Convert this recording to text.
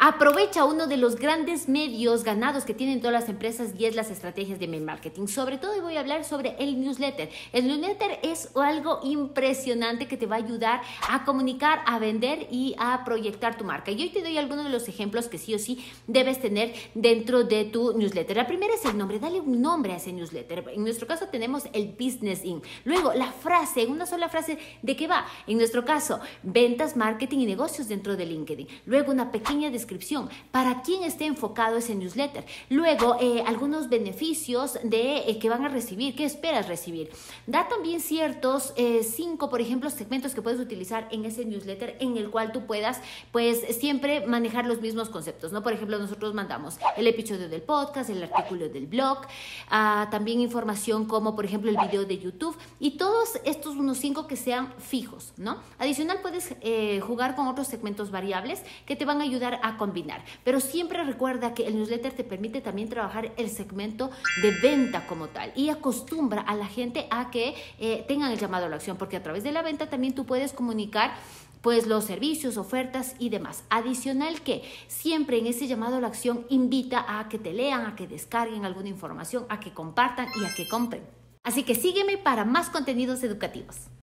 Aprovecha uno de los grandes medios ganados que tienen todas las empresas y es las estrategias de email marketing. Sobre todo voy a hablar sobre el newsletter. El newsletter es algo impresionante que te va a ayudar a comunicar, a vender y a proyectar tu marca. Y hoy te doy algunos de los ejemplos que sí o sí debes tener dentro de tu newsletter. La primera es el nombre. Dale un nombre a ese newsletter. En nuestro caso tenemos el Business In. Luego la frase, una sola frase, ¿de qué va? En nuestro caso, ventas, marketing y negocios dentro de LinkedIn. Luego una pequeña descripción para quién esté enfocado ese newsletter. Luego algunos beneficios de que van a recibir, qué esperas recibir. Da también ciertos 5, por ejemplo, segmentos que puedes utilizar en ese newsletter en el cual tú puedas pues siempre manejar los mismos conceptos, ¿no? Por ejemplo, nosotros mandamos el episodio del podcast, el artículo del blog, también información como por ejemplo el video de YouTube y todos estos unos 5 que sean fijos, ¿no? Adicional puedes jugar con otros segmentos variables que te van a ayudar a combinar, pero siempre recuerda que el newsletter te permite también trabajar el segmento de venta como tal y acostumbra a la gente a que tengan el llamado a la acción, porque a través de la venta también tú puedes comunicar pues los servicios, ofertas y demás. Adicional que siempre en ese llamado a la acción invita a que te lean, a que descarguen alguna información, a que compartan y a que compren. Así que sígueme para más contenidos educativos.